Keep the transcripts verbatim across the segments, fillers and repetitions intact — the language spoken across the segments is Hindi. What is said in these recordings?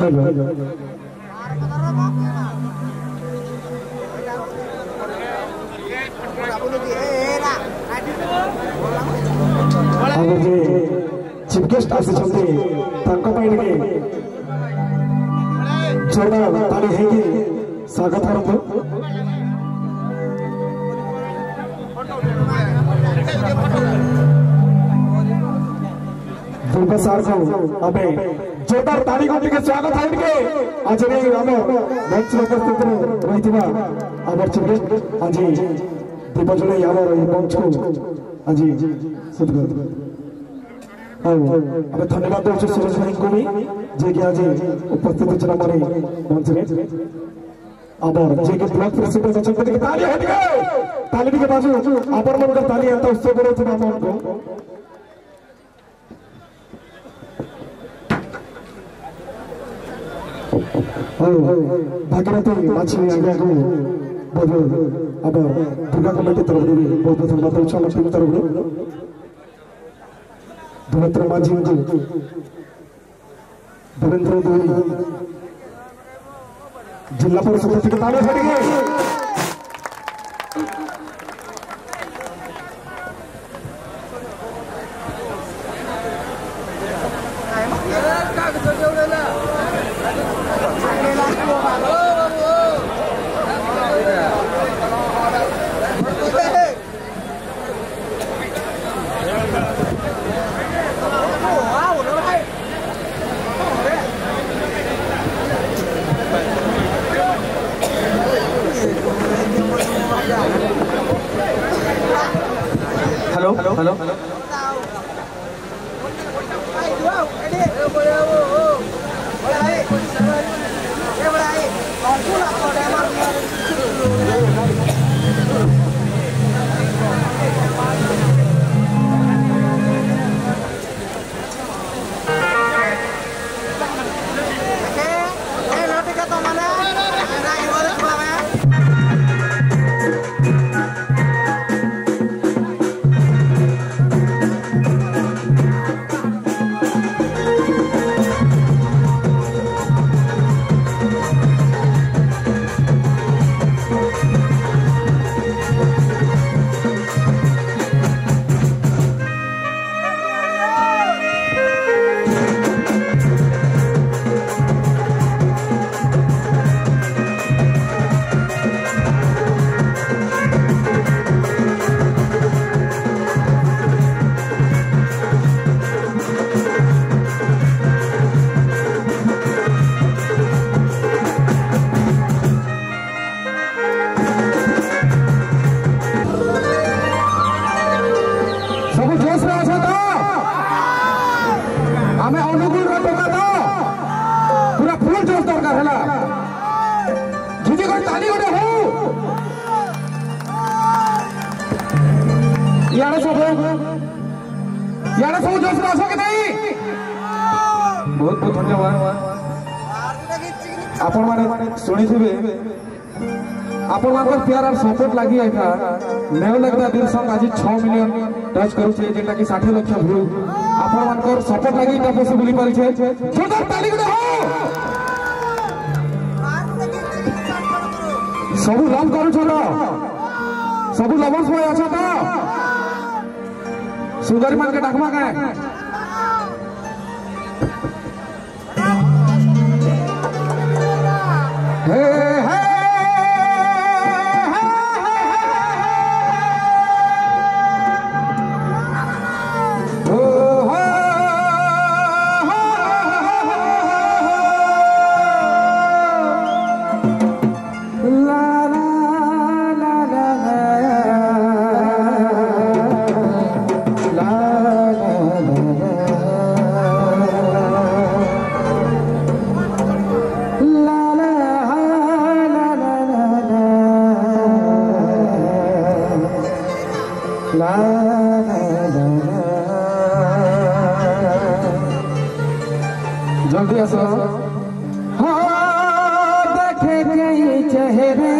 चीफ गेस्ट आसी जोरदार ताली है स्वागत करते दुर्गा सार को अबे जोरदार ताली को स्वागत है आज आम मंच उपस्थित रही आम चीफ गेस्ट आज दीप जड़े आम मंच को आज धन्यवाद दे सुरेश भाई को भी जे कि आज उपस्थित होना मंच में आबर जे कि ब्लॉक प्रेसिडेंट अच्छा ताली हटके ताली के बाजू आबर मन का ताली आता उत्सव करे थे हम को भागीरथी माछी आज्ञा को बहुत आबर दुर्गा कमेटी तरफ भी बहुत बहुत धन्यवाद देउछ हम टीम तरफ धनेन्द्र माझी धनेन्द्र देवी जिला परिषद के ताले हटके हेलो हेलो हेलो बहुत बहुत धन्यवाद आपण माने सुनी थे आपण मानकर प्यार और सपोर्ट लगी आई था नेव लगता दिन संग आज छह मिलियन टच करू छे जेटा कि साठ लाख व्यू आपण मानकर सपोर्ट लगी ता पॉसिबल पारी छे जोरदार ताली दे हो सब लव करू छ तो सब लवर्स में अच्छा तो सुंदरी मान के डाकमा का हे हे जल्दी आसो हाँ देखे कई चेहरे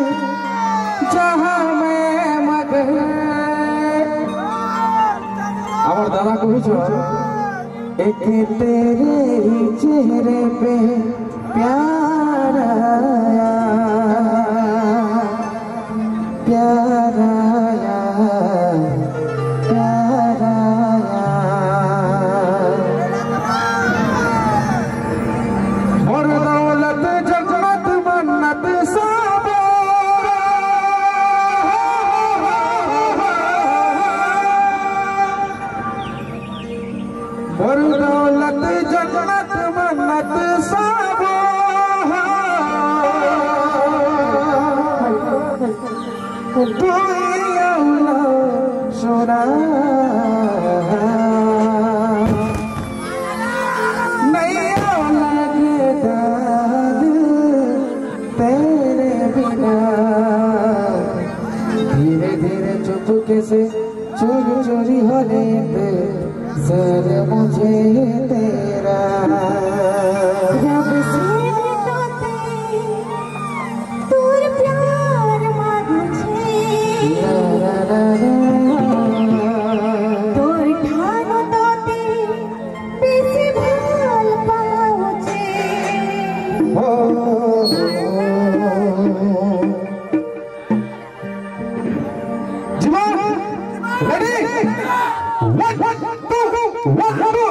जहाँ मैं मगन आवर दादा कहू एक तेरे ही चेहरे पे प्यार आया, प्यार आया, प्यार आया। और दौलत जन्नत मन्नत सब, और दौलत जन्नत मन्नत सब, तू सोना नहीं लगता तेरे बिना। धीरे धीरे चुपके से चोरी चोरी होने पे सर मुझे तेरा रब से तोते तोर प्यार मांगे तोर ठानो तोते बेसी भाल पाओचे। जीवन ready one one two one two.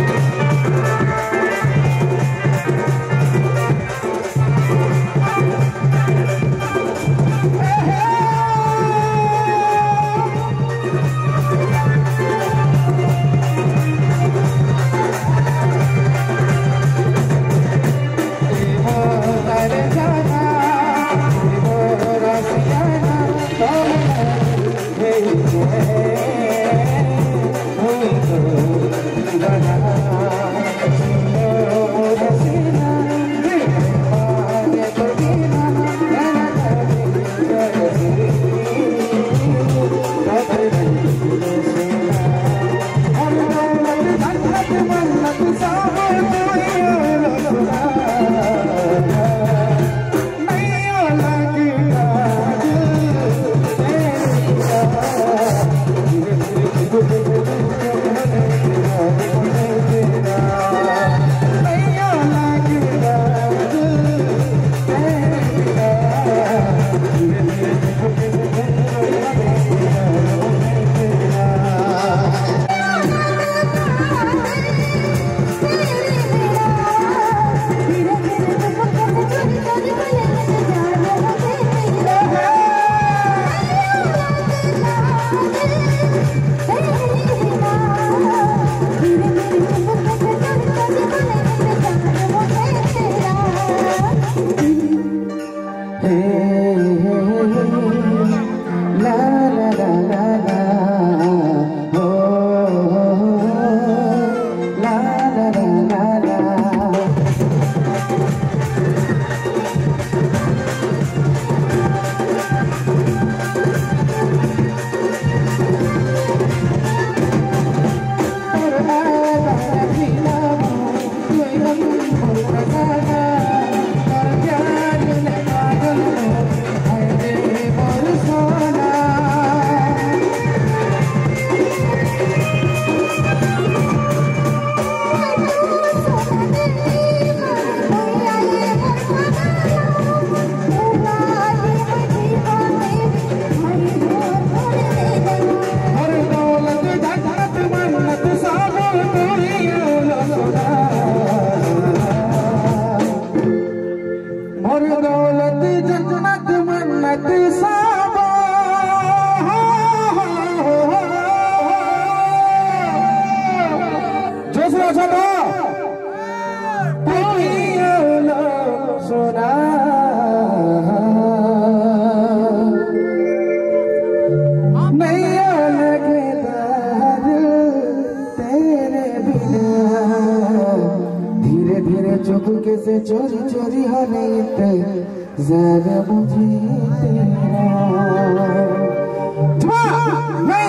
चुपके से चोरी चोरी होने पे जरा मुझे तेरा